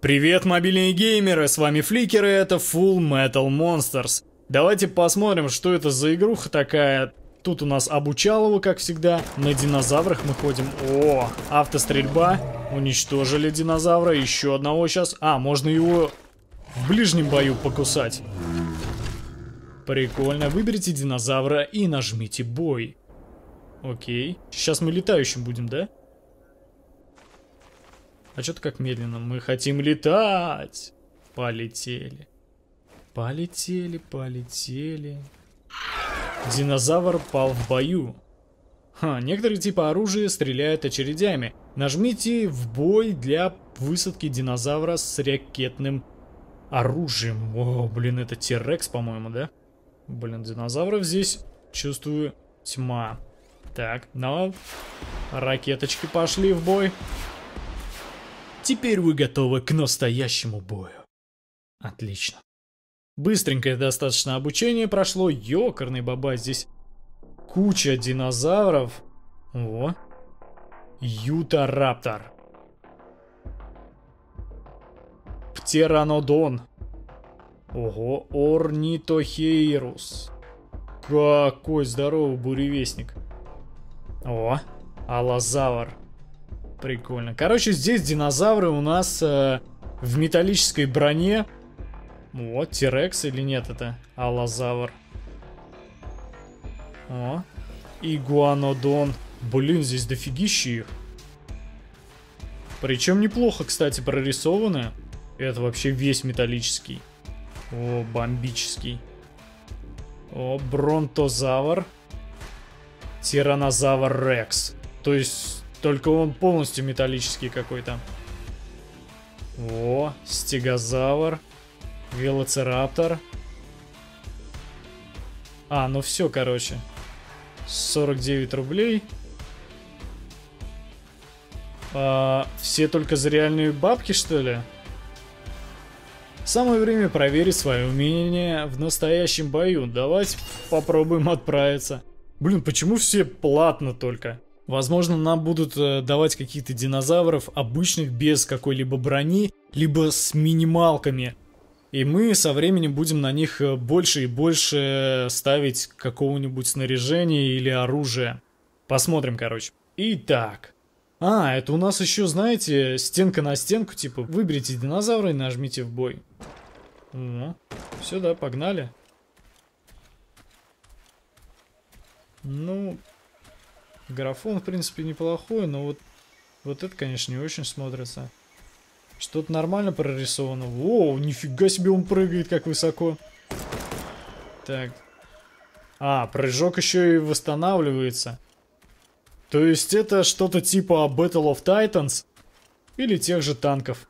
Привет, мобильные геймеры, с вами Фликер, и это Full Metal Monsters. Давайте посмотрим, что это за игруха такая. Тут у нас обучалово, как всегда. На динозаврах мы ходим. О, автострельба. Уничтожили динозавра, еще одного сейчас. А, можно его в ближнем бою покусать. Прикольно. Выберите динозавра и нажмите бой. Окей. Сейчас мы летающим будем, да? А что-то как медленно. Мы хотим летать. Полетели. Полетели, полетели. Динозавр пал в бою. Некоторые типы оружия стреляют очередями. Нажмите в бой для высадки динозавра с ракетным оружием. О, блин, это T-Rex, по-моему, да? Блин, динозавров здесь, чувствую, тьма. Так, ну, ракеточки пошли в бой. Теперь вы готовы к настоящему бою. Отлично. Быстренькое достаточно обучение прошло. Ёкарный баба, здесь куча динозавров. О, Ютараптор. Птеранодон. Ого, Орнитохейрус. Какой здоровый буревестник. О, Аллозавр. Прикольно. Короче, здесь динозавры у нас в металлической броне. Вот, T-Rex или нет это? Аллозавр. О, Игуанодон. Блин, здесь дофигища их. Причем неплохо, кстати, прорисованы. Это вообще весь металлический. О, бомбический. О, Бронтозавр. Тиранозавр Рекс. То есть только он полностью металлический какой-то. О, Стегозавр. Велоцираптор. А, ну все, короче. 49 рублей. Все только за реальные бабки, что ли? Самое время проверить свое умение в настоящем бою. Давайте попробуем отправиться. Блин, почему все платно только? Возможно, нам будут давать каких-то динозавров обычных, без какой-либо брони, либо с минималками. И мы со временем будем на них больше и больше ставить какого-нибудь снаряжения или оружия. Посмотрим, короче. Итак. А, это у нас еще, знаете, стенка на стенку, типа, выберите динозавра и нажмите в бой. Ну, все, да, погнали. Ну, графон, в принципе, неплохой, но вот это, конечно, не очень смотрится. Что-то нормально прорисовано. Воу, нифига себе он прыгает, как высоко. Так. А, прыжок еще и восстанавливается. То есть это что-то типа Battle of Titans или тех же танков.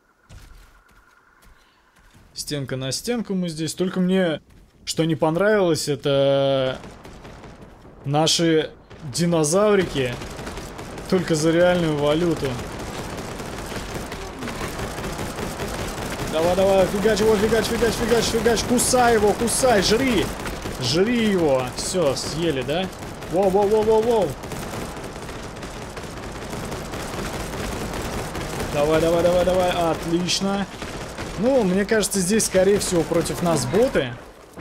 Стенка на стенку мы здесь. Только мне что не понравилось, это наши динозаврики только за реальную валюту. Давай, давай, фигач его, фигач, фигач, фигач, фигач. Кусай его, кусай, жри. Жри его. Все, съели, да? Воу, воу, воу, воу, воу. Давай, давай, давай, давай. Отлично. Ну, мне кажется, здесь, скорее всего, против нас боты.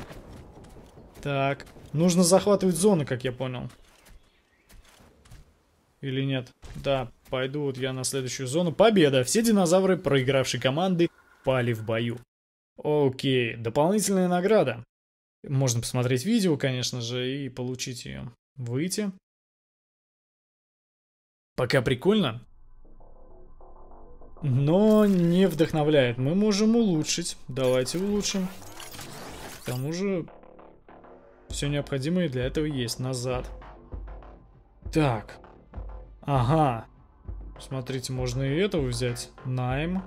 Так. Нужно захватывать зоны, как я понял. Или нет? Да, пойду вот я на следующую зону. Победа! Все динозавры проигравшей команды пали в бою. Окей, дополнительная награда. Можно посмотреть видео, конечно же, и получить ее. Выйти. Пока прикольно. Но не вдохновляет. Мы можем улучшить. Давайте улучшим. К тому же все необходимое для этого есть. Назад. Так. Ага. Смотрите, можно и этого взять. Найм.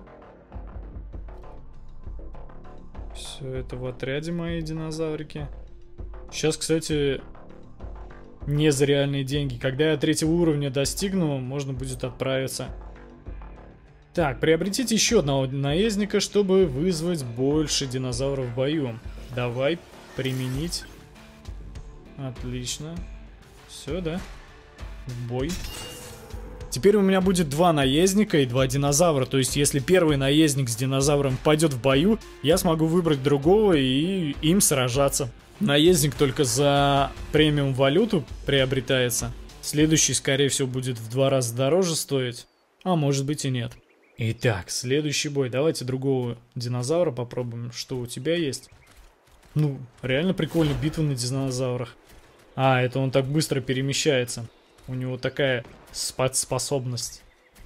Все это в отряде мои динозаврики. Сейчас, кстати, не за реальные деньги. Когда я 3-го уровня достигну, можно будет отправиться. Так, приобретите еще одного наездника, чтобы вызвать больше динозавров в бою. Давай применить. Отлично. Все, да? В бой. Теперь у меня будет 2 наездника и 2 динозавра. То есть, если первый наездник с динозавром пойдет в бою, я смогу выбрать другого и им сражаться. Наездник только за премиум валюту приобретается. Следующий, скорее всего, будет в 2 раза дороже стоить. А может быть и нет. Итак, следующий бой. Давайте другого динозавра попробуем. Что у тебя есть? Ну, реально прикольно, битва на динозаврах. А, это он так быстро перемещается. У него такая способность.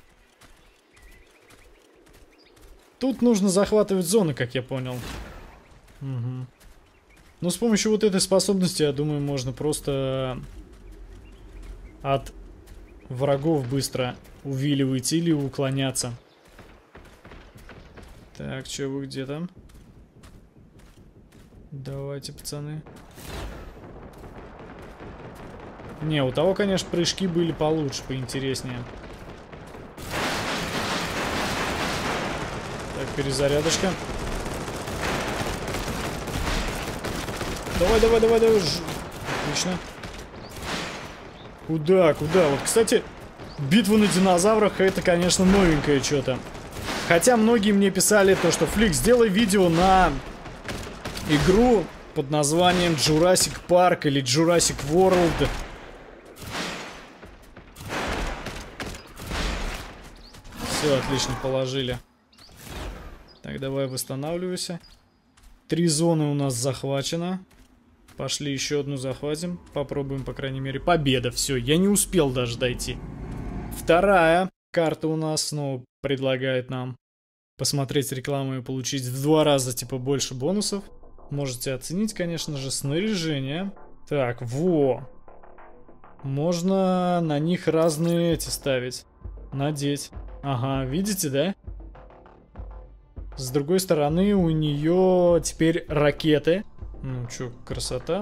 Тут нужно захватывать зоны, как я понял. Угу. Но с помощью вот этой способности, я думаю, можно просто от врагов быстро увиливать или уклоняться. Так, что вы где там? Давайте, пацаны. Не, у того, конечно, прыжки были получше, поинтереснее. Так, перезарядочка. Давай, давай, давай, давай. Отлично. Куда, куда? Вот, кстати, битва на динозаврах, это, конечно, новенькое что-то. Хотя многие мне писали то, что Флик, сделай видео на игру под названием Jurassic Park или Jurassic World. Все, отлично, положили. Так, давай восстанавливайся. 3 зоны у нас захвачено. Пошли еще одну захватим. Попробуем, по крайней мере. Победа, все, я не успел даже дойти. Вторая карта у нас снова предлагает нам посмотреть рекламу и получить в 2 раза типа больше бонусов. Можете оценить, конечно же, снаряжение. Так, во. Можно на них разные эти ставить. Надеть. Ага, видите, да? С другой стороны у нее теперь ракеты. Ну чё, красота.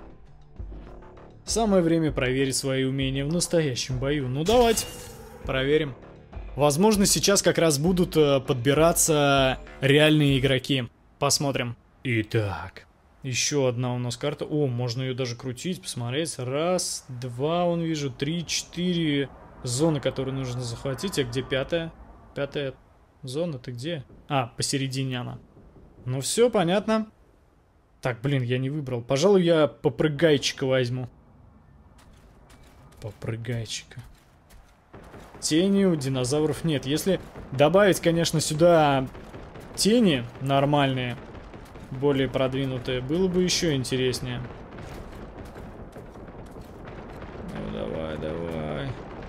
Самое время проверить свои умения в настоящем бою. Ну давайте, проверим. Возможно, сейчас как раз будут подбираться реальные игроки. Посмотрим. Итак, еще одна у нас карта. О, можно ее даже крутить, посмотреть. Раз, два, вон вижу, 3, 4 зоны, которые нужно захватить. А где 5-я? 5-я зона, ты где? А, посередине она. Ну все, понятно. Так, блин, я не выбрал. Пожалуй, я попрыгайчика возьму. Попрыгайчика. Тени у динозавров нет. Если добавить, конечно, сюда тени нормальные, более продвинутые, было бы еще интереснее. Ну, давай, давай.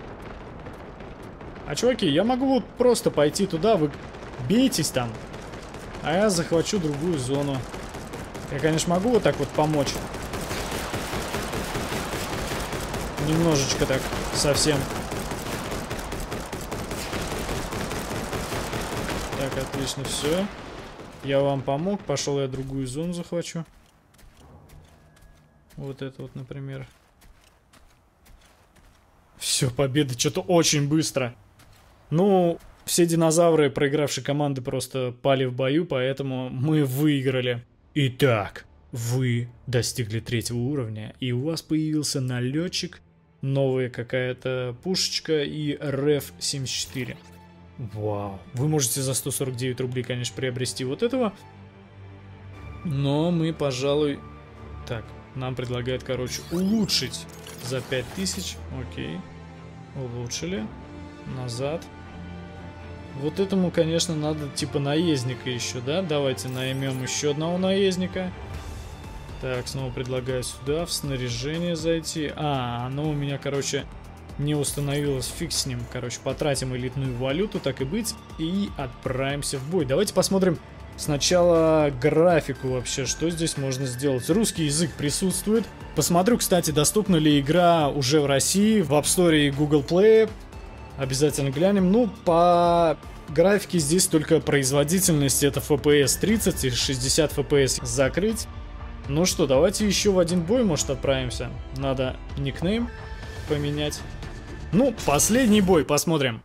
А, чуваки, я могу вот просто пойти туда, вы бейтесь там, а я захвачу другую зону. Я, конечно, могу вот так вот помочь. Немножечко так, совсем. Так, отлично, все. Я вам помог, пошел я другую зону захвачу. Вот это вот, например. Все, победа, что-то очень быстро. Ну, все динозавры, проигравшие команды, просто пали в бою, поэтому мы выиграли. Итак, вы достигли 3-го уровня, и у вас появился налетчик, новая какая-то пушечка и РФ-74. Вау. Вы можете за 149 рублей, конечно, приобрести вот этого. Но мы, пожалуй... Так, нам предлагают, короче, улучшить за 5000. Окей. Улучшили. Назад. Вот этому, конечно, надо типа наездника еще, да? Давайте наймем еще одного наездника. Так, снова предлагаю сюда, в снаряжение зайти. А, оно у меня, короче, не установилось. Фиг с ним. Короче, потратим элитную валюту, так и быть, и отправимся в бой. Давайте посмотрим сначала графику вообще, что здесь можно сделать. Русский язык присутствует. Посмотрю, кстати, доступна ли игра уже в России, в App Store и Google Play. Обязательно глянем. Ну, по графике здесь только производительность. Это FPS 30 и 60 FPS закрыть. Ну что, давайте еще в один бой, может, отправимся. Надо никнейм поменять. Ну, последний бой, посмотрим.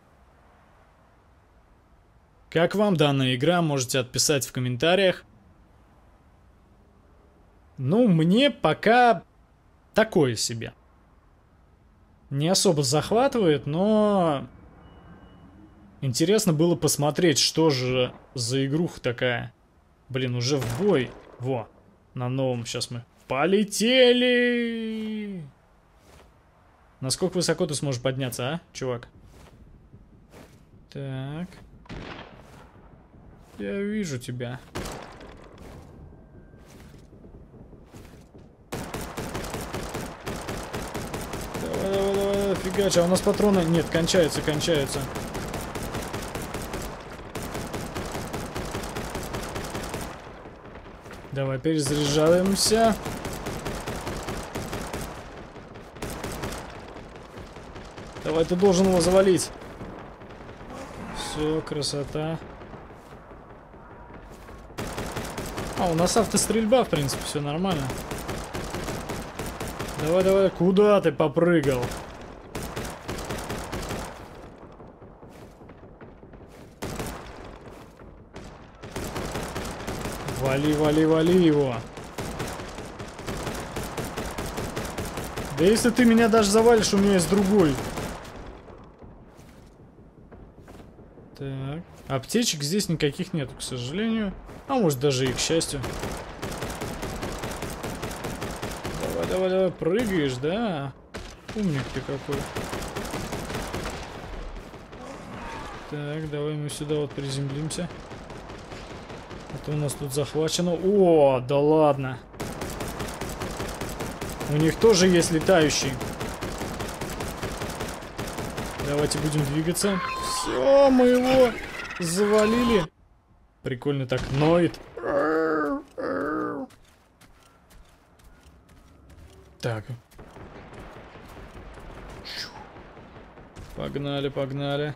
Как вам данная игра, можете отписать в комментариях. Ну, мне пока такое себе. Не особо захватывает, но... Интересно было посмотреть, что же за игруха такая. Блин, уже в бой. Во, на новом сейчас мы полетели. Насколько высоко ты сможешь подняться, а, чувак? Так. Я вижу тебя. Давай, фигача, а у нас патроны... Нет, кончаются. Давай, перезаряжаемся. Давай, ты должен его завалить. Все, красота. А, у нас автострельба, в принципе, все нормально. Давай, куда ты попрыгал? Вали его. Да если ты меня даже завалишь, у меня есть другой. Так. Аптечек здесь никаких нету, к сожалению. А может даже и к счастью. Давай, прыгаешь, да? Умник ты какой. Так, давай мы сюда вот приземлимся. А то у нас тут захвачено. О, да ладно. У них тоже есть летающий. Давайте будем двигаться. Все, мы его завалили. Прикольно так ноет. Так. Погнали.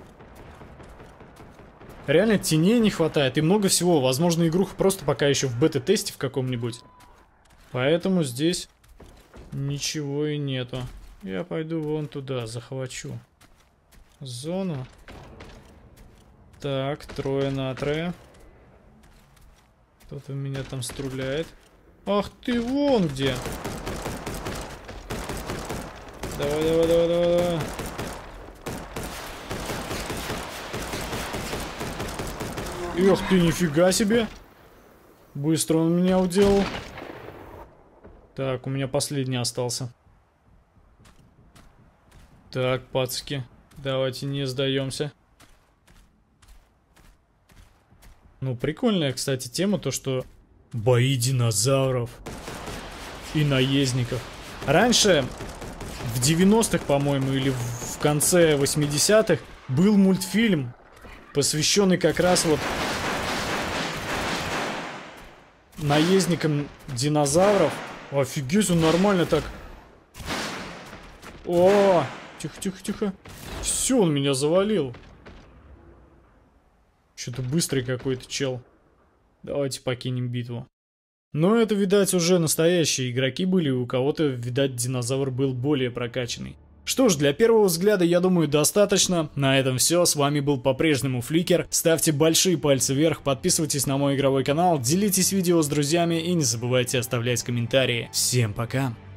Реально теней не хватает и много всего. Возможно, игруха просто пока еще в бета-тесте в каком-нибудь. Поэтому здесь ничего и нету. Я пойду вон туда, захвачу зону. Так, 3 на 3. Кто-то меня там стреляет. Ах ты, вон где. Давай. Эх ты, нифига себе. Быстро он меня уделал. Так, у меня последний остался. Так, пацки, давайте не сдаемся. Ну, прикольная, кстати, тема, то что бои динозавров и наездников. Раньше, в 90-х, по-моему, или в конце 80-х, был мультфильм, посвященный как раз вот наездникам динозавров. Офигеть, он нормально так. О, тихо. Все, он меня завалил. Что-то быстрый какой-то чел. Давайте покинем битву. Но это, видать, уже настоящие игроки были, у кого-то, видать, динозавр был более прокачанный. Что ж, для первого взгляда, я думаю, достаточно. На этом все. С вами был по-прежнему Фликер. Ставьте большие пальцы вверх, подписывайтесь на мой игровой канал, делитесь видео с друзьями и не забывайте оставлять комментарии. Всем пока!